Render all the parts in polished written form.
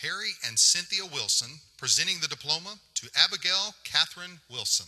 Harry and Cynthia Wilson, presenting the diploma to Abigail Katherine Wilson.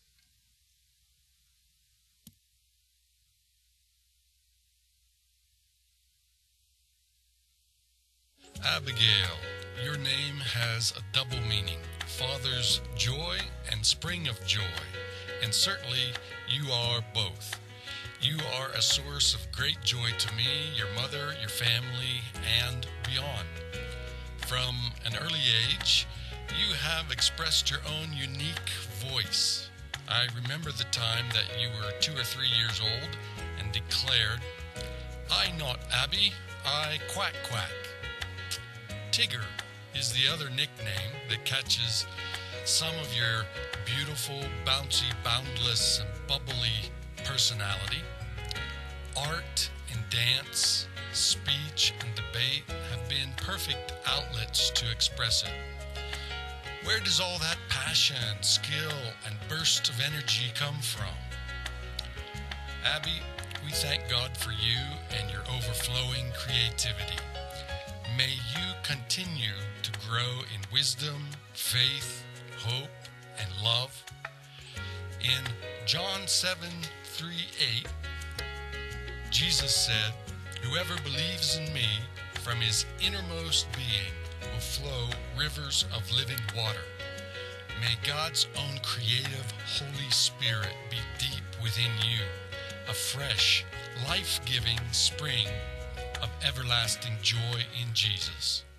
Abigail, your name has a double meaning, Father's joy and spring of joy, and certainly you are both. You are a source of great joy to me, your mother, your family, and beyond. From an early age, you have expressed your own unique voice. I remember the time that you were 2 or 3 years old and declared, "I not Abby, I quack quack." Tigger is the other nickname that catches some of your beautiful, bouncy, boundless, and bubbly personality. Art and dance, speech and debate have been perfect outlets to express it. Where does all that passion, skill, and burst of energy come from? Abby, we thank God for you and your overflowing creativity. May you continue to grow in wisdom, faith, hope, and love. In John 7:3-8, Jesus said, "Whoever believes in me, from his innermost being will flow rivers of living water." May God's own creative Holy Spirit be deep within you, a fresh, life-giving spring of everlasting joy in Jesus.